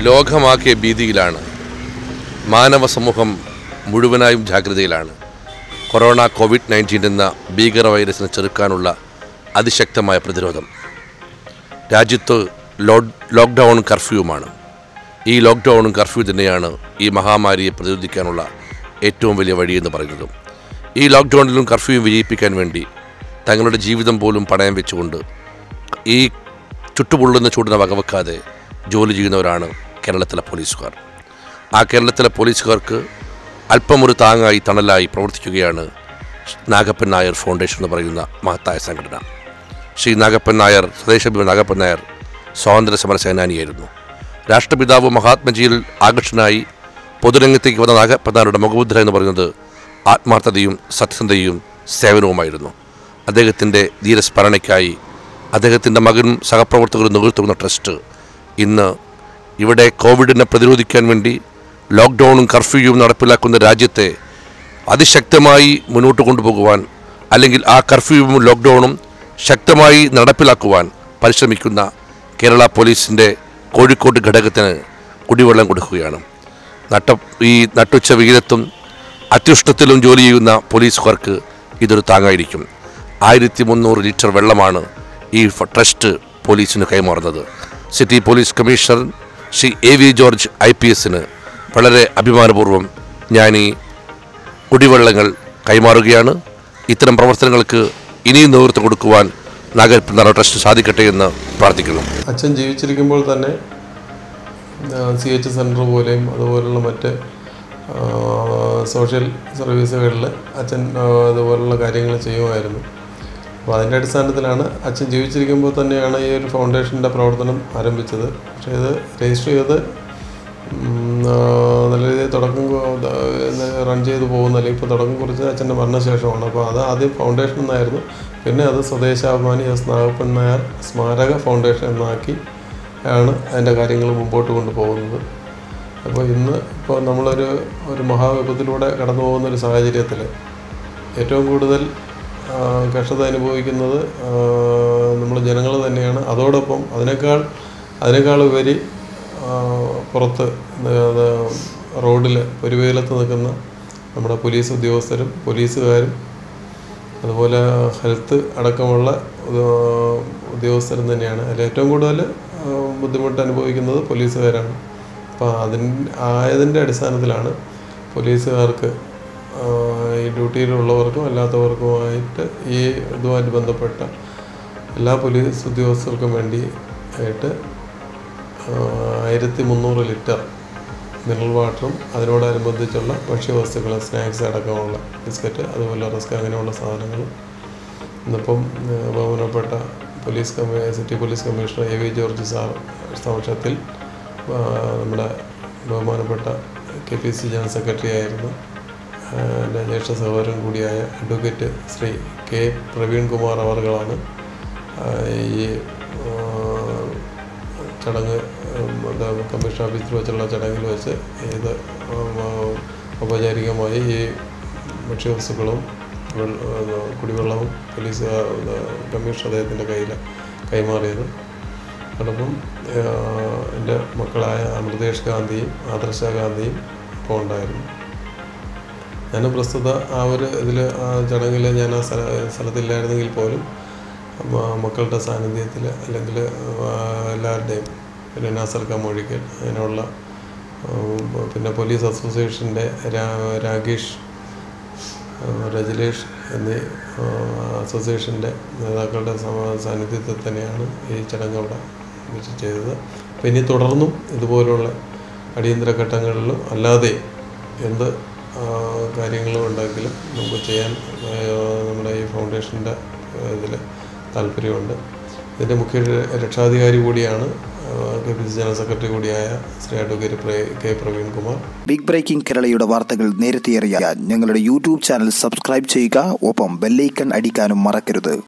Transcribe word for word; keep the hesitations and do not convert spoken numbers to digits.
ലോകമാകെ ഭീതിയിലാണ്. മാനവ സമൂഹം മുഴുവനായും ജാഗ്രതയിലാണ്. കൊറോണ കോവിഡ് നയൻറ്റീൻ എന്ന ഭീകര വൈറസിനെ ചെറുക്കാനുള്ള അതിശക്തമായ പ്രതിരോധം. രാജ്യത്ത് ലോഡ് ലോക്ക്ഡൗണും കർഫ്യൂവുമാണ്. ഈ ലോക്ക്ഡൗണും കർഫ്യൂ തന്നെയാണ് ഈ മഹാമാരിയെ പ്രതിരോധിക്കാനുള്ള ഏറ്റവും വലിയ വഴിയെന്ന് പറയുന്നത്. ഈ ലോക്ക്ഡൗണിലും കർഫ്യൂവും വിജയിപ്പിക്കാൻ വേണ്ടി തങ്ങളുടെ ജീവിതം പോലും പണയം വെച്ചുകൊണ്ട് ഈ ചുട്ടുപൊള്ളുന്ന ചൂടിനെ വകവെക്കാതെ ജോലി ചെയ്യുന്നവരാണ് കേരളത്തിലെ പോലീസുകാർ. ആ കേരളത്തിലെ പോലീസുകാർക്ക് അല്പമൊരു താങ്ങായി തണലായി പ്രവർത്തിക്കുകയാണ് നാഗപ്പൻ നായർ ഫൗണ്ടേഷൻ എന്ന് പറയുന്ന മഹത്തായ സംഘടന. ശ്രീ നാഗപ്പൻ നായർ, സ്വദേശാഭിമാനി നാഗപ്പൻ നായർ സ്വാതന്ത്ര്യ സമര സേനാനിയായിരുന്നു. രാഷ്ട്രപിതാവ് മഹാത്മജിയിൽ ആകർഷനായി പൊതുരംഗത്തേക്ക് വന്ന നാഗപ്പൻ നായരുടെ മുഖമുദ്ര എന്ന് പറയുന്നത് ആത്മാർത്ഥതയും സത്യസന്ധതയും സേവനവുമായിരുന്നു. അദ്ദേഹത്തിൻ്റെ ധീരസ്മരണയ്ക്കായി അദ്ദേഹത്തിൻ്റെ മകനും സഹപ്രവർത്തകരും നേതൃത്വം ട്രസ്റ്റ് ഇന്ന് ഇവിടെ കോവിഡിനെ പ്രതിരോധിക്കാൻ വേണ്ടി ലോക്ക്ഡൗണും കർഫ്യൂവും നടപ്പിലാക്കുന്ന രാജ്യത്തെ അതിശക്തമായി മുന്നോട്ട് കൊണ്ടുപോകുവാൻ, അല്ലെങ്കിൽ ആ കർഫ്യൂവും ലോക്ക്ഡൗണും ശക്തമായി നടപ്പിലാക്കുവാൻ പരിശ്രമിക്കുന്ന കേരള പോലീസിൻ്റെ കോഴിക്കോട് ഘടകത്തിന് കുടിവെള്ളം കൊടുക്കുകയാണ്. നട്ട ഈ നട്ടുച്ച വിഹിതത്തും അത്യുഷ്ണത്തിലും ജോലി ചെയ്യുന്ന പോലീസുകാർക്ക് ഇതൊരു താങ്ങായിരിക്കും. ആയിരത്തി മുന്നൂറ് ലിറ്റർ വെള്ളമാണ് ഈ ട്രസ്റ്റ് പോലീസിന് കൈമാറുന്നത്. City police commissioner Shri A V George I P എസിന് വളരെ അഭിമാനപൂർവ്വം ഞാൻ ഈ കുടിവെള്ളങ്ങൾ കൈമാറുകയാണ്. ഇത്തരം പ്രവർത്തനങ്ങൾക്ക് ഇനിയും നേതൃത്വം കൊടുക്കുവാൻ നാഗപ്പൻ നായർ ട്രസ്റ്റ് സാധിക്കട്ടെ എന്ന് പ്രാർത്ഥിക്കുന്നു. അച്ഛൻ ജീവിച്ചിരിക്കുമ്പോൾ തന്നെ സി എച്ച് സെൻറ്റർ പോലെയും അതുപോലുള്ള മറ്റ് സോഷ്യൽ സർവീസുകളിൽ അച്ഛൻ അതുപോലുള്ള കാര്യങ്ങൾ ചെയ്യുമായിരുന്നു. അപ്പോൾ അതിൻ്റെ അടിസ്ഥാനത്തിലാണ് അച്ഛൻ ജീവിച്ചിരിക്കുമ്പോൾ തന്നെയാണ് ഈ ഒരു ഫൗണ്ടേഷൻ്റെ പ്രവർത്തനം ആരംഭിച്ചത്. പക്ഷേ ഇത് രജിസ്റ്റർ ചെയ്ത് നല്ല രീതിയിൽ തുടക്കം റൺ ചെയ്ത് പോകുന്ന, അല്ലെങ്കിൽ ഇപ്പോൾ തുടക്കം കുറിച്ച് അച്ഛൻ്റെ മരണശേഷമാണ്. അപ്പോൾ അത് ആദ്യം ഫൗണ്ടേഷൻ എന്നായിരുന്നു, പിന്നെ അത് സ്വദേശാഭിമാനി എസ് നാഗപ്പൻ നായർ സ്മാരക ഫൗണ്ടേഷൻ എന്നാക്കി ആണ് അതിൻ്റെ കാര്യങ്ങൾ മുമ്പോട്ട് കൊണ്ടുപോകുന്നത്. അപ്പോൾ ഇന്ന് ഇപ്പോൾ നമ്മളൊരു ഒരു മഹാവിപത്തിലൂടെ കടന്നു പോകുന്നൊരു സാഹചര്യത്തിൽ ഏറ്റവും കൂടുതൽ കഷ്ടത അനുഭവിക്കുന്നത് നമ്മൾ ജനങ്ങൾ തന്നെയാണ്. അതോടൊപ്പം അതിനേക്കാൾ അതിനേക്കാൾ ഉപരി പുറത്ത് റോഡിൽ പൊരുവേലത്ത് നിൽക്കുന്ന നമ്മുടെ പോലീസ് ഉദ്യോഗസ്ഥരും പോലീസുകാരും അതുപോലെ ഹെൽത്ത് അടക്കമുള്ള ഉദ്യോഗസ്ഥരും തന്നെയാണ്. അതിൽ ഏറ്റവും കൂടുതൽ ബുദ്ധിമുട്ട് അനുഭവിക്കുന്നത് പോലീസുകാരാണ്. അപ്പോൾ അതിന് ആയതിൻ്റെ അടിസ്ഥാനത്തിലാണ് പോലീസുകാർക്ക് ഈ ഡ്യൂട്ടിയിലുള്ളവർക്കും അല്ലാത്തവർക്കുമായിട്ട് ഈ ഇതുമായിട്ട് ബന്ധപ്പെട്ട എല്ലാ പോലീസ് ഉദ്യോഗസ്ഥർക്കും വേണ്ടി ആയിട്ട് ആയിരത്തി മുന്നൂറ് ലിറ്റർ മിനറൽ വാട്ടറും അതിനോടനുബന്ധിച്ചുള്ള ഭക്ഷ്യവസ്തുക്കൾ, സ്നാക്സ് അടക്കമുള്ള ബിസ്ക്കറ്റ്, അതുപോലെ റസ്ക്, അങ്ങനെയുള്ള സാധനങ്ങളും ഇന്നിപ്പം ബഹുമാനപ്പെട്ട പോലീസ് കമ്മീ city police commissioner A V George sir സമക്ഷത്തിൽ നമ്മുടെ ബഹുമാനപ്പെട്ട K P C general secretary ആയിരുന്നു എൻ്റെ ജ്യേഷ്ഠ സഹോദരൻ കൂടിയായ അഡ്വക്കേറ്റ് ശ്രീ കെ പ്രവീൺ കുമാർ അവർകളാണ് ഈ ചടങ്ങ് കമ്മീഷൻ ഓഫീസിൽ വെച്ചുള്ള ചടങ്ങിൽ വെച്ച് ഇത് ഔപചാരികമായി ഈ ഭക്ഷ്യവസ്തുക്കളും കുടിവെള്ളവും പോലീസ് കമ്മീഷൻ അദ്ദേഹത്തിൻ്റെ കയ്യിൽ കൈമാറിയത്. അതോടൊപ്പം എൻ്റെ മക്കളായ അമൃതേഷ് ഗാന്ധിയും ആദർശ ഗാന്ധിയും ഇപ്പോൾ ഉണ്ടായിരുന്നു. ഞാൻ പ്രസ്തുത ആ ഒരു ഇതിൽ ആ ചടങ്ങിൽ ഞാൻ ആ സ്ഥല സ്ഥലത്തില്ലായിരുന്നെങ്കിൽ പോലും മക്കളുടെ സാന്നിധ്യത്തിൽ, അല്ലെങ്കിൽ എല്ലാവരുടെയും, പിന്നെ നാസർ കമൊഴിക്കൽ, അങ്ങനെയുള്ള പിന്നെ പോലീസ് അസോസിയേഷൻ്റെ രാകേഷ്, രജലേഷ് എന്നീ അസോസിയേഷൻ്റെ നേതാക്കളുടെ സാന്നിധ്യത്തിൽ തന്നെയാണ് ഈ ചടങ്ങ് അവിടെ വെച്ച് ചെയ്തത്. അപ്പോൾ ഇനി തുടർന്നും ഇതുപോലുള്ള അടിയന്തര ഘട്ടങ്ങളിലും അല്ലാതെ എന്ത് കാര്യങ്ങളും ഉണ്ടെങ്കിലും നമുക്ക് ചെയ്യാൻ നമ്മുടെ ഈ ഫൗണ്ടേഷൻ്റെ ഇതിൽ താല്പര്യമുണ്ട്. ഇതിൻ്റെ മുഖ്യ രക്ഷാധികാരി കൂടിയാണ് K P C general secretary കൂടിയായ Shri advocate K Praveen Kumar. Big breaking കേരളയുടെ വാർത്തകൾ നേരത്തെ അറിയാൻ ഞങ്ങളുടെ യൂട്യൂബ് ചാനൽ സബ്സ്ക്രൈബ് ചെയ്യുക. ഒപ്പം ബെല്ലൈക്കൺ അടിക്കാനും മറക്കരുത്.